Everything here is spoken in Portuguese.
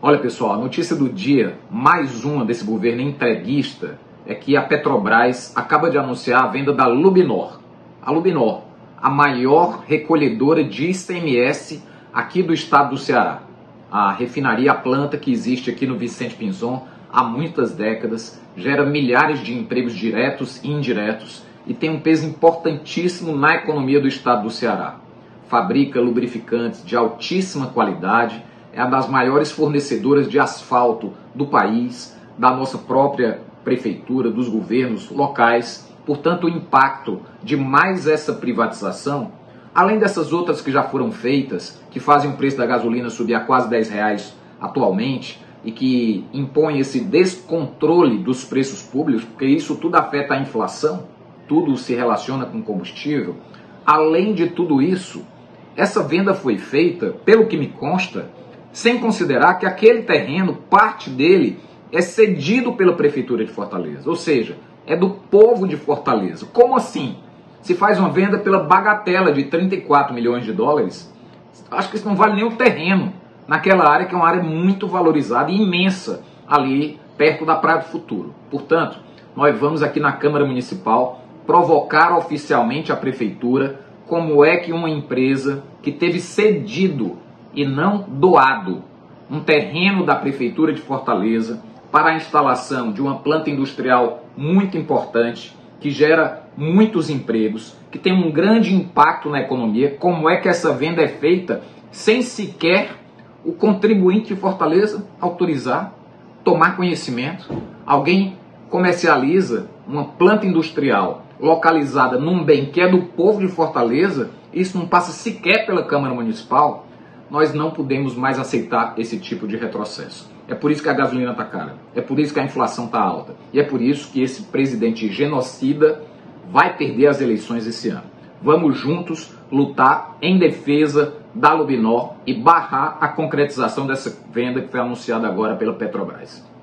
Olha pessoal, a notícia do dia, mais uma desse governo entreguista, é que a Petrobras acaba de anunciar a venda da Lubinor. A Lubinor, a maior recolhedora de ICMS aqui do estado do Ceará. A refinaria, a planta que existe aqui no Vicente Pinzon há muitas décadas, gera milhares de empregos diretos e indiretos e tem um peso importantíssimo na economia do estado do Ceará. Fabrica lubrificantes de altíssima qualidade, é uma das maiores fornecedoras de asfalto do país, da nossa própria prefeitura, dos governos locais. Portanto, o impacto de mais essa privatização, além dessas outras que já foram feitas, que fazem o preço da gasolina subir a quase R$10 atualmente e que impõem esse descontrole dos preços públicos, porque isso tudo afeta a inflação, tudo se relaciona com combustível. Além de tudo isso, essa venda foi feita, pelo que me consta, sem considerar que aquele terreno, parte dele, é cedido pela Prefeitura de Fortaleza, ou seja, é do povo de Fortaleza. Como assim? Se faz uma venda pela bagatela de 34 milhões de dólares, acho que isso não vale nem o terreno, naquela área que é uma área muito valorizada e imensa, ali perto da Praia do Futuro. Portanto, nós vamos aqui na Câmara Municipal provocar oficialmente a Prefeitura como é que uma empresa que teve cedido e não doado um terreno da Prefeitura de Fortaleza para a instalação de uma planta industrial muito importante, que gera muitos empregos, que tem um grande impacto na economia, como é que essa venda é feita sem sequer o contribuinte de Fortaleza autorizar, tomar conhecimento? Alguém comercializa uma planta industrial localizada num bem que é do povo de Fortaleza, isso não passa sequer pela Câmara Municipal. Nós não podemos mais aceitar esse tipo de retrocesso. É por isso que a gasolina está cara, é por isso que a inflação está alta, e é por isso que esse presidente genocida vai perder as eleições esse ano. Vamos juntos lutar em defesa da Lubinor e barrar a concretização dessa venda que foi anunciada agora pela Petrobras.